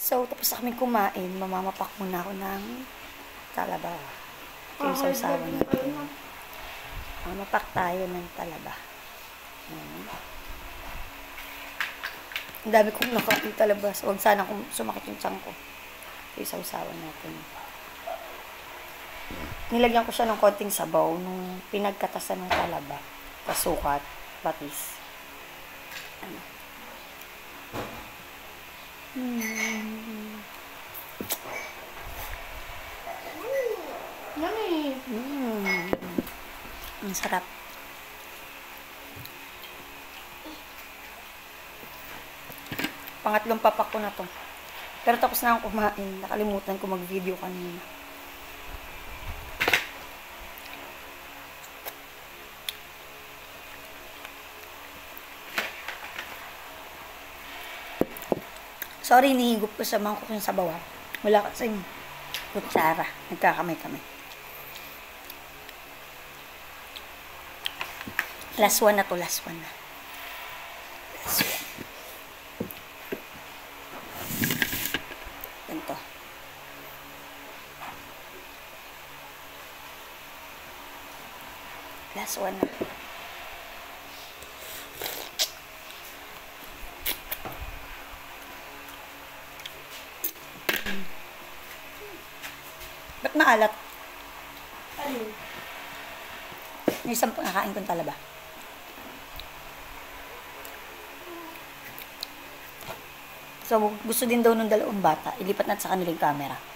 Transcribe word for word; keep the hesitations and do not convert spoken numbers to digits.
So, tapos na kami kumain. Mamamapak muna ako ng talaba. Ito yung sausawan natin. Mamapak tayo ng talaba. Ayan. Ang dami kong nakain talaba. So, huwag sana kung sumakit yung tiyan ko. Ito yung sausawan natin. Nilagyan ko siya ng konting sabaw nung pinagkatasan ng talaba. Kasukat, patis. Ano? Mm. Yummy! Mm. Ang sarap. Pangatlong papak ko na to. Pero tapos na akong kumain. Nakalimutan ko mag-video kanina. Sorry, nihigop ko sa mangkok yung sabaw. Wala kasing kutsara. Nagkakamay-kamay. Last one na to, last one na. Last one. Ganito. Last one na. Ba't maalat? Ano? Yung isang pangakain kong talaba. So, gusto din daw ng dalawang bata. Ilipat natin sa kanilang camera.